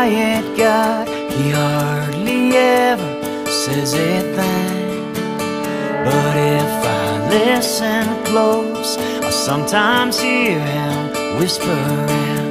quiet God, he hardly ever says a thing. But if I listen close, I sometimes hear him whispering.